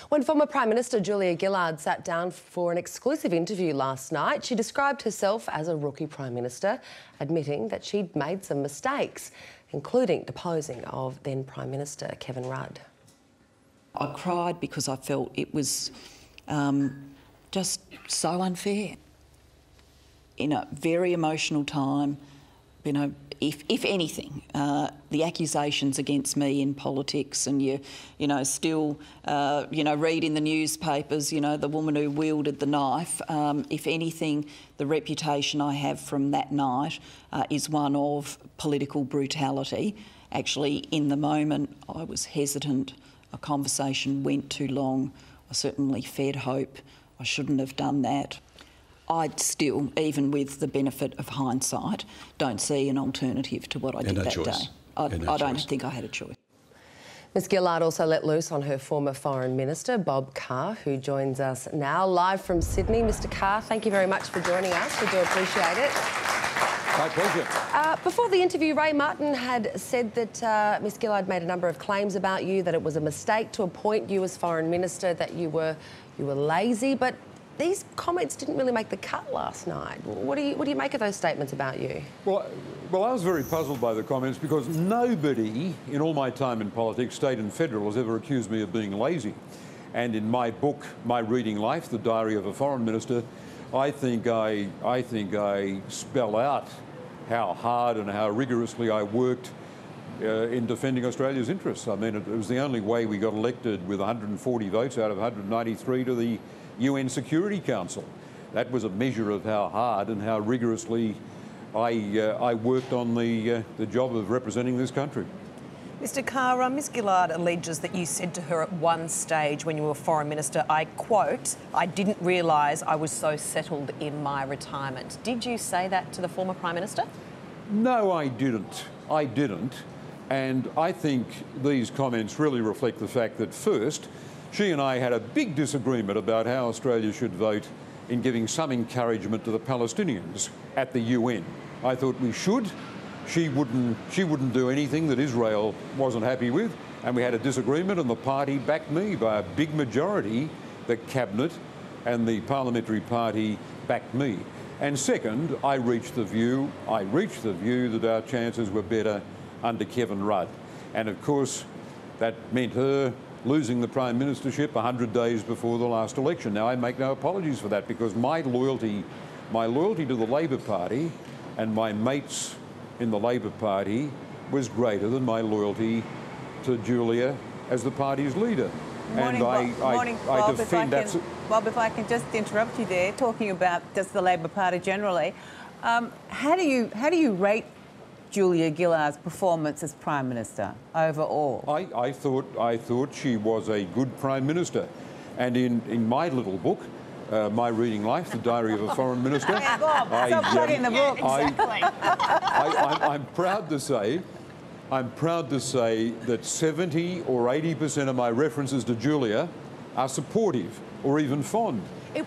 When former Prime Minister Julia Gillard sat down for an exclusive interview last night, she described herself as a rookie Prime Minister, admitting that she'd made some mistakes, including deposing of then Prime Minister Kevin Rudd. I cried because I felt it was just so unfair. In a very emotional time, you know, if anything, the accusations against me in politics, and you know, still, read in the newspapers, you know, the woman who wielded the knife. If anything, the reputation I have from that night is one of political brutality. Actually, in the moment, I was hesitant. A conversation went too long. I certainly fed hope. I shouldn't have done that. I'd still, even with the benefit of hindsight, don't see an alternative to what I did that day. I don't think I had a choice. Ms Gillard also let loose on her former Foreign Minister, Bob Carr, who joins us now live from Sydney. Mr Carr, thank you very much for joining us. We do appreciate it. My pleasure. Before the interview, Ray Martin had said that Ms Gillard made a number of claims about you, that it was a mistake to appoint you as Foreign Minister, that you were lazy, but these comments didn't really make the cut last night. What do you make of those statements about you? Well, I was very puzzled by the comments because nobody in all my time in politics, state and federal, has ever accused me of being lazy. And in my book, My Reading Life, The Diary of a Foreign Minister, I think I spell out how hard and how rigorously I worked in defending Australia's interests. I mean, it was the only way we got elected with 140 votes out of 193 to the UN Security Council. That was a measure of how hard and how rigorously I worked on the job of representing this country. Mr Carr, Ms Gillard alleges that you said to her at one stage when you were Foreign Minister, I quote, "I didn't realise I was so settled in my retirement." Did you say that to the former Prime Minister? No, I didn't. I didn't. And I think these comments really reflect the fact that, first, she and I had a big disagreement about how Australia should vote in giving some encouragement to the Palestinians at the UN. I thought we should. She wouldn't do anything that Israel wasn't happy with, and we had a disagreement, and the party backed me by a big majority. The Cabinet and the Parliamentary Party backed me. And second, I reached the view that our chances were better under Kevin Rudd. And of course, that meant her losing the Prime Ministership 100 days before the last election. Now, I make no apologies for that, because my loyalty to the Labor Party and my mates in the Labor Party was greater than my loyalty to Julia as the party's leader. Morning, I defend that. Bob, if I can just interrupt you there, talking about just the Labor Party generally, how do you rate Julia Gillard's performance as Prime Minister overall? I thought she was a good Prime Minister, and in my little book, My Reading Life, The Diary of a Foreign Minister, Bob, stop plugging the book. I'm proud to say that 70 or 80% of my references to Julia are supportive or even fond.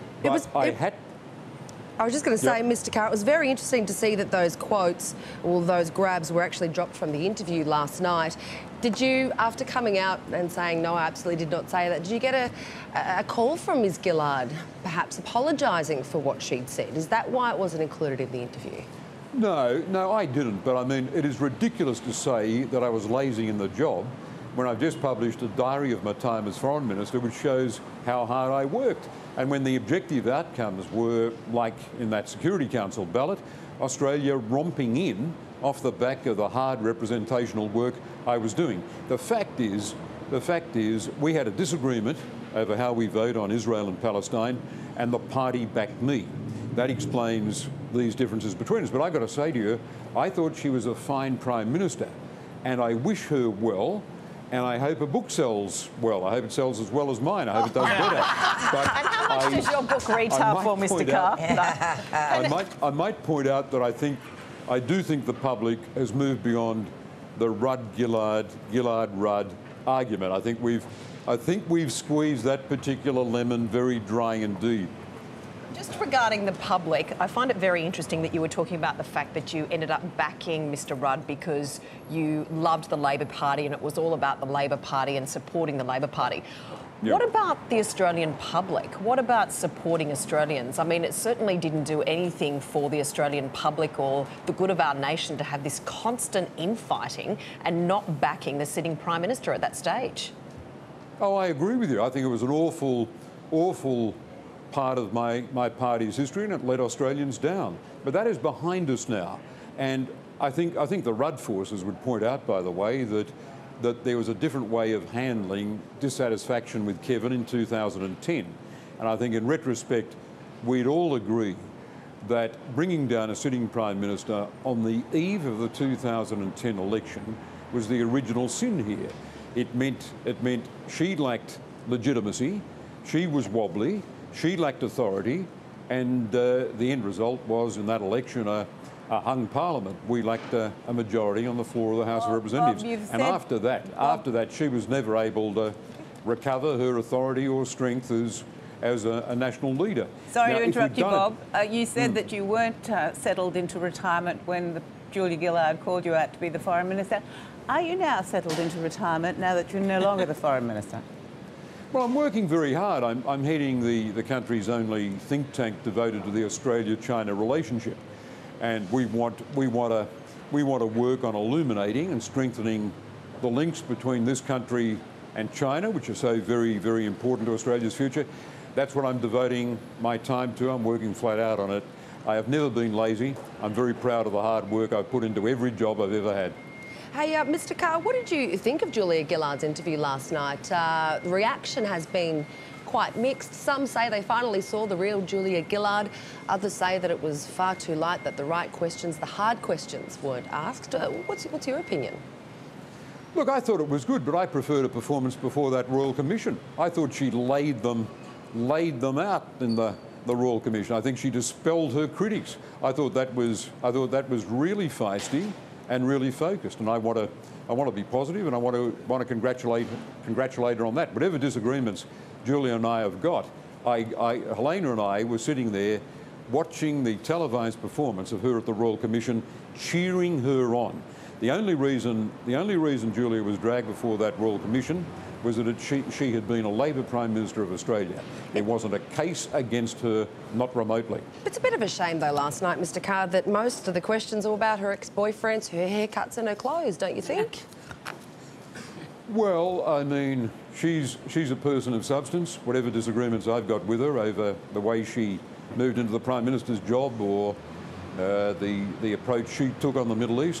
I was just going to say, Mr Carr, it was very interesting to see that those quotes, or those grabs, were actually dropped from the interview last night. Did you, after coming out and saying, no, I absolutely did not say that, did you get a call from Ms Gillard, perhaps apologising for what she'd said? Is that why it wasn't included in the interview? No, I didn't. But I mean, it is ridiculous to say that I was lazy in the job when I've just published a diary of my time as Foreign Minister, which shows how hard I worked. And when the objective outcomes were, like in that Security Council ballot, Australia romping in off the back of the hard representational work I was doing. The fact is, we had a disagreement over how we vote on Israel and Palestine, and the party backed me. That explains these differences between us. But I've got to say to you, I thought she was a fine Prime Minister, and I wish her well. And I hope her book sells well. I hope it sells as well as mine. I hope it does better. But and how much does your book retail for, Mr Carr? I might point out that I do think the public has moved beyond the Rudd-Gillard, Gillard-Rudd argument. I think we've squeezed that particular lemon very dry indeed. Just regarding the public, I find it very interesting that you were talking about the fact that you ended up backing Mr Rudd because you loved the Labor Party and it was all about the Labor Party and supporting the Labor Party. Yeah. What about the Australian public? What about supporting Australians? I mean, it certainly didn't do anything for the Australian public or the good of our nation to have this constant infighting and not backing the sitting Prime Minister at that stage. Oh, I agree with you. I think it was an awful part of my party's history, and it let Australians down. But that is behind us now. And I think the Rudd forces would point out, by the way, that there was a different way of handling dissatisfaction with Kevin in 2010. And I think in retrospect, we'd all agree that bringing down a sitting Prime Minister on the eve of the 2010 election was the original sin here. It meant she lacked legitimacy, she was wobbly, she lacked authority, and the end result was in that election a hung parliament. We lacked a majority on the floor of the House of Representatives. And after that, she was never able to recover her authority or strength as a national leader. Sorry to interrupt you, Bob. You said that you weren't settled into retirement when Julia Gillard called you out to be the Foreign Minister. Are you now settled into retirement now that you're no longer the Foreign Minister? Well, I'm working very hard. I'm heading the country's only think tank devoted to the Australia-China relationship. And we want to work on illuminating and strengthening the links between this country and China, which are so very, very important to Australia's future. That's what I'm devoting my time to. I'm working flat out on it. I have never been lazy. I'm very proud of the hard work I've put into every job I've ever had. Hey, Mr Carr, what did you think of Julia Gillard's interview last night? The reaction has been quite mixed. Some say they finally saw the real Julia Gillard. Others say that it was far too light, that the right questions, the hard questions, weren't asked. What's your opinion? Look, I thought it was good, but I preferred a performance before that Royal Commission. I thought she laid them out in the Royal Commission. I think she dispelled her critics. I thought that was really feisty and really focused, and I want to be positive, and I want to congratulate her on that. Whatever disagreements Julia and I have got, Helena and I were sitting there watching the televised performance of her at the Royal Commission, cheering her on. The only reason Julia was dragged before that Royal Commission was that she had been a Labor Prime Minister of Australia. There wasn't a case against her, not remotely. It's a bit of a shame, though, last night, Mr Carr, that most of the questions are about her ex-boyfriends, her haircuts and her clothes, don't you think? Well, I mean, she's a person of substance. Whatever disagreements I've got with her over the way she moved into the Prime Minister's job or the approach she took on the Middle East,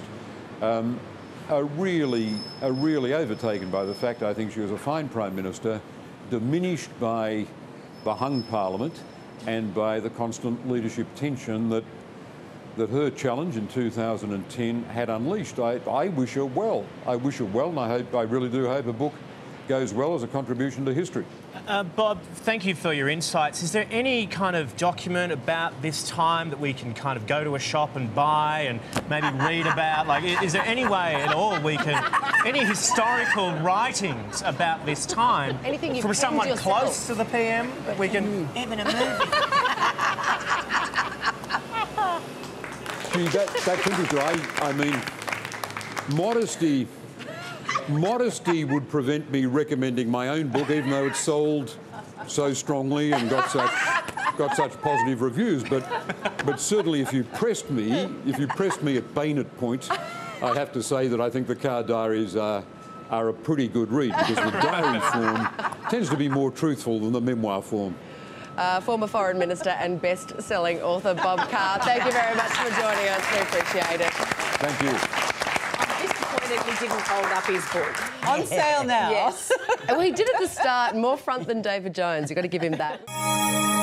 are really overtaken by the fact I think she was a fine Prime Minister, diminished by the hung Parliament and by the constant leadership tension that her challenge in 2010 had unleashed. I wish her well. I wish her well, and I really do hope her book goes well as a contribution to history. Bob, thank you for your insights. Is there any kind of document about this time that we can kind of go to a shop and buy and maybe read about? Like, is there any way at all we can, any historical writings about this time from someone close to the PM that we can... Even a movie. Gee, that's interesting. I mean, modesty would prevent me recommending my own book, even though it's sold so strongly and got such positive reviews. But certainly, if you pressed me at bayonet point, I'd have to say that I think the Carr diaries are a pretty good read, because the diary form tends to be more truthful than the memoir form. Former Foreign Minister and best-selling author Bob Carr, thank you very much for joining us. We appreciate it. Thank you. He didn't hold up his book. On sale now. Yes. Well, he did at the start, more front than David Jones. You've got to give him that.